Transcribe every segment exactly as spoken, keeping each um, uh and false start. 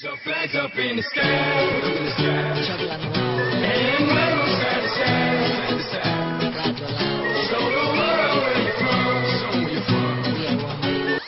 So flags up in the sky, in the sky. And rainbows side to side, side to side. Show the world where you're from, show where you're from. We are one.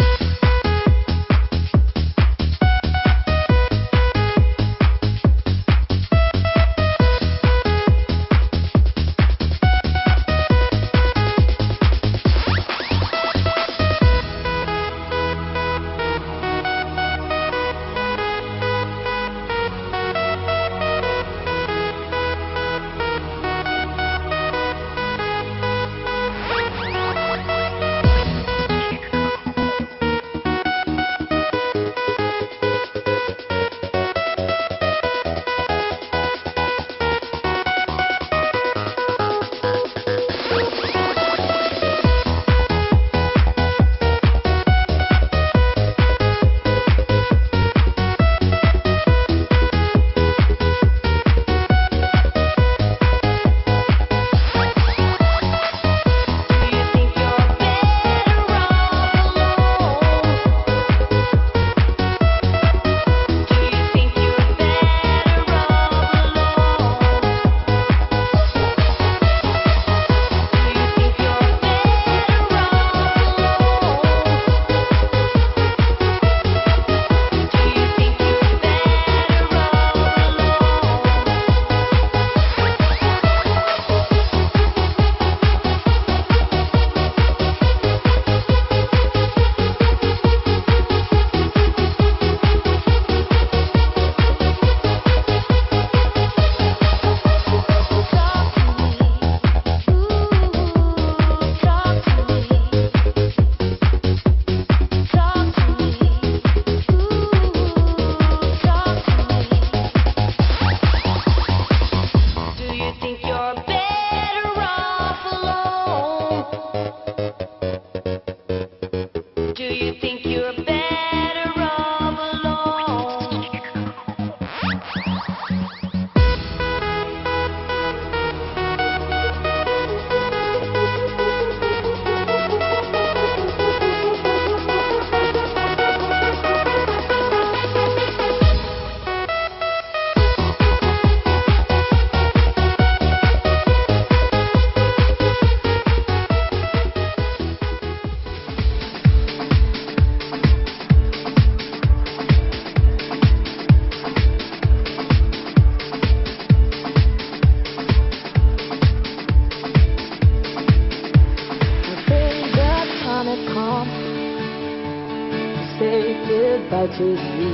Say goodbye to you.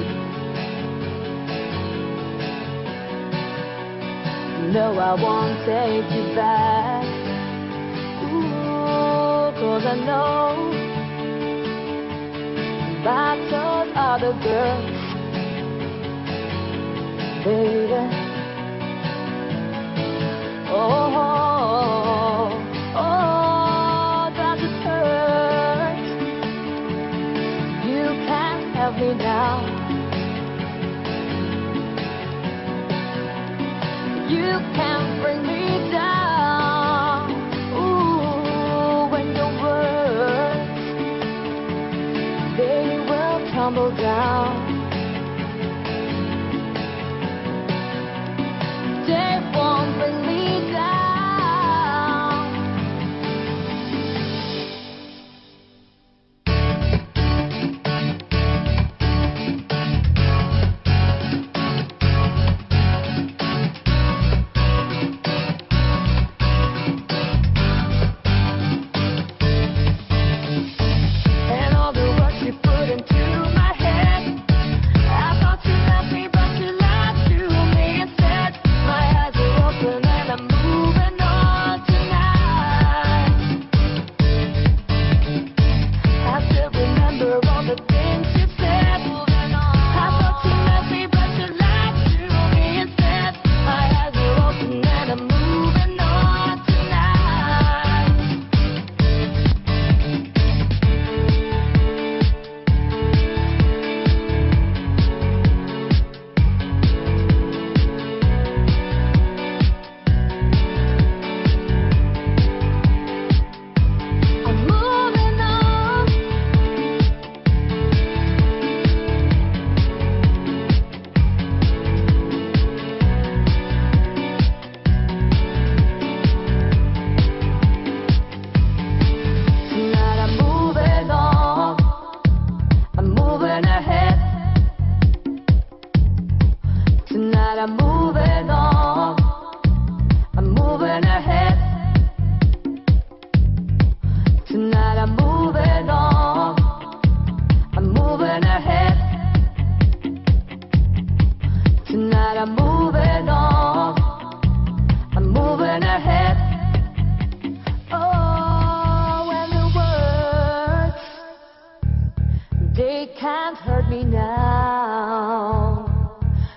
No, I won't take you back. Ooh, 'cause I know by those other girls, baby. Oh, oh, oh, does it hurt? You can't have me now. You can't bring me down. Ooh, when your words, they will tumble down. They won't bring me down.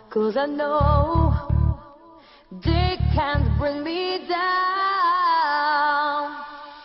'cause I know they can't bring me down.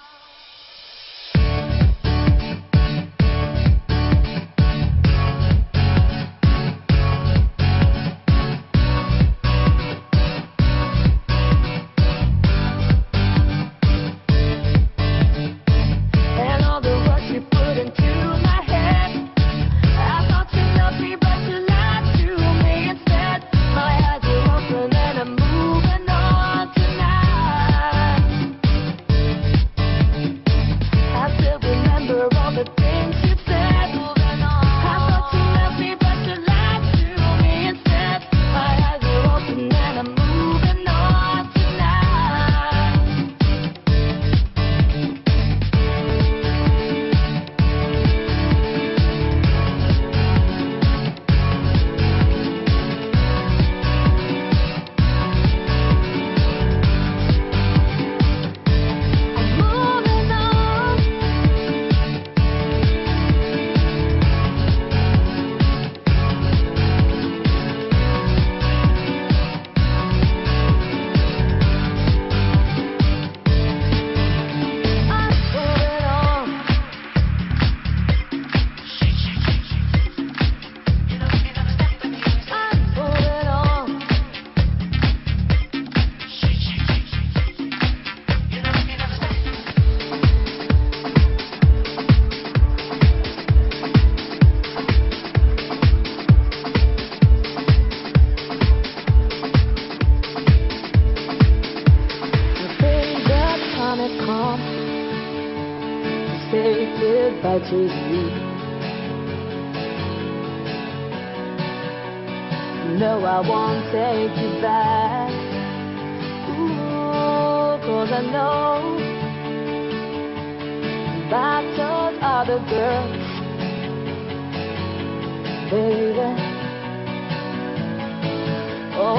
Goodbye to you. No, I won't take you back. Ooh, 'cause I know by those other girls, baby. Oh,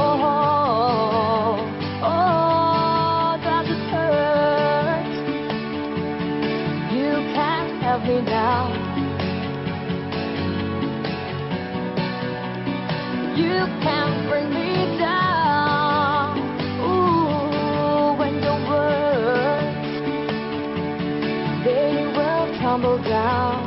oh, does it hurt? You can't have me now. You can't bring me down. Ooh, when your words, they will tumble down.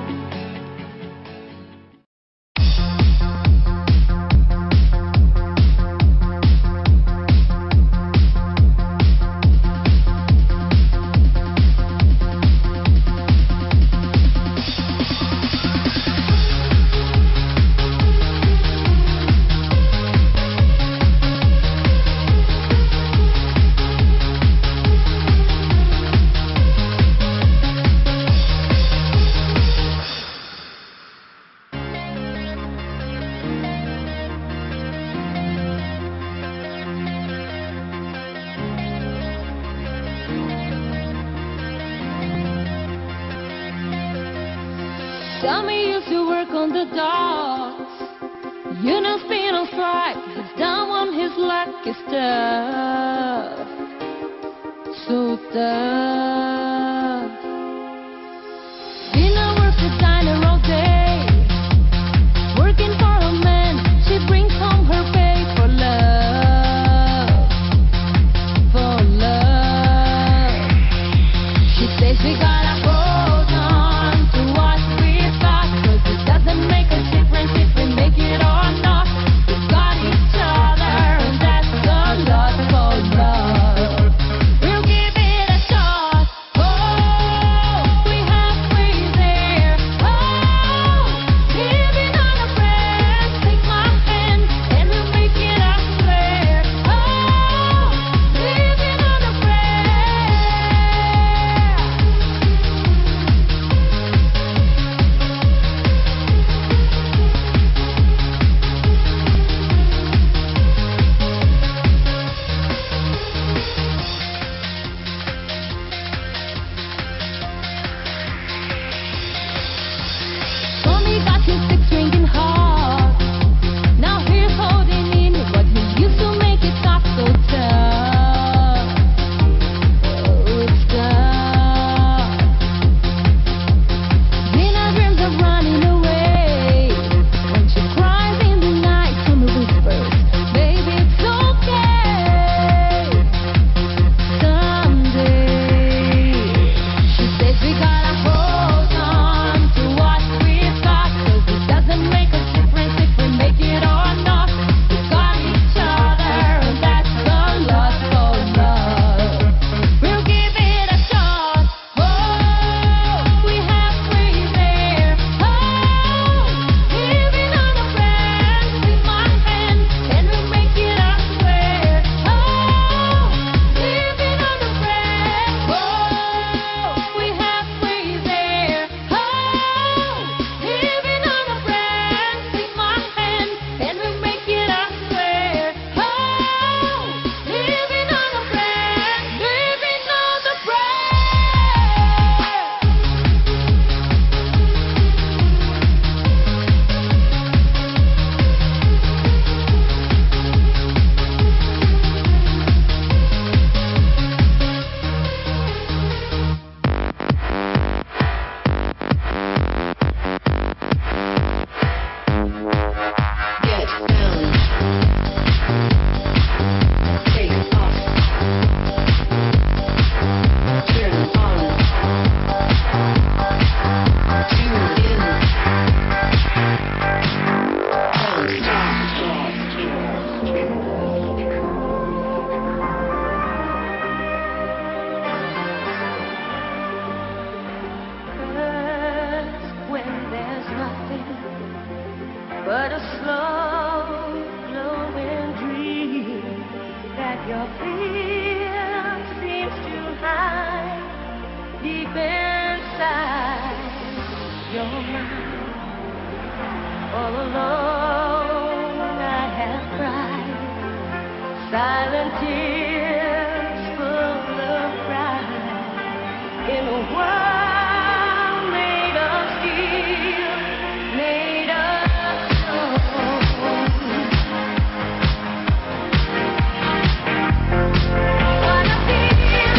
Tommy used to work on the docks. You know, spin on strike. He's down on his lucky stuff. So tough. Dina works a diner all day, working for a man. She brings home her pay for love, for love. She says we gotta hold on to what we got, 'cause it doesn't make a difference if we make it or not. We've got each other, and that's a lot for love. We'll give it a shot. silent tears full of pride in a world made of steel, made of stone. What I feel,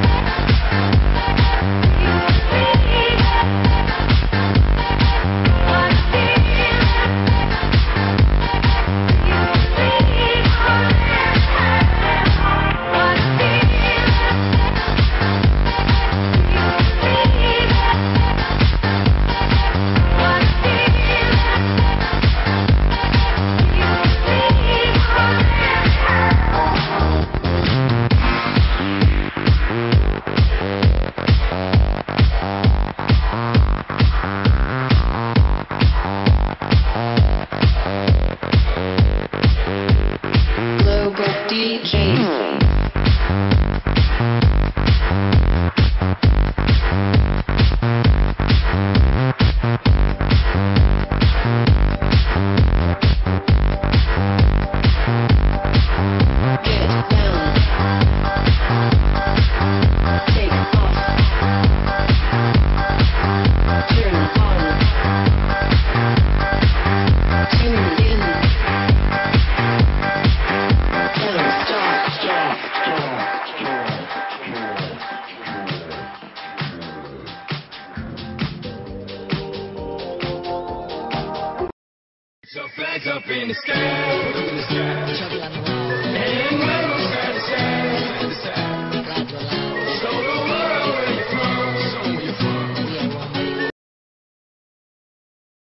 what I Global D J. So flags up in the sky, in the sky.